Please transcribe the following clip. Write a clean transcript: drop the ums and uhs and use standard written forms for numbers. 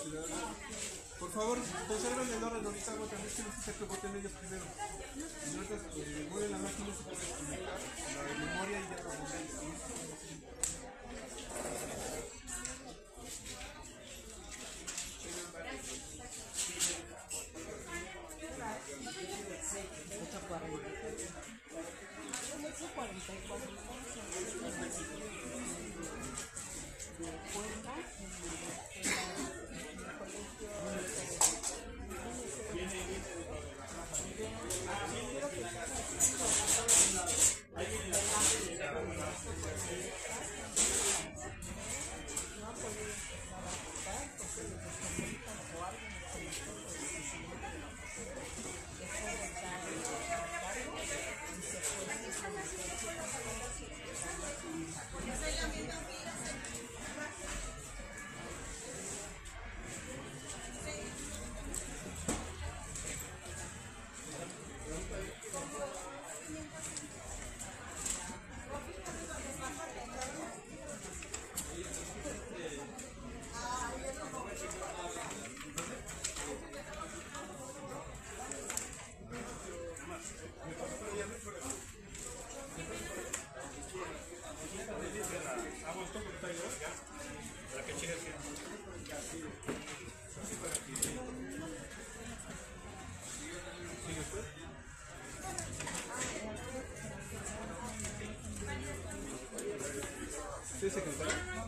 Por favor, conserven el orden, ahorita hago también que necesita que voten ellos primero. Y ahorita mueven la máquina y se puede comunicar la memoria y ya lo voten. Sí, secretario.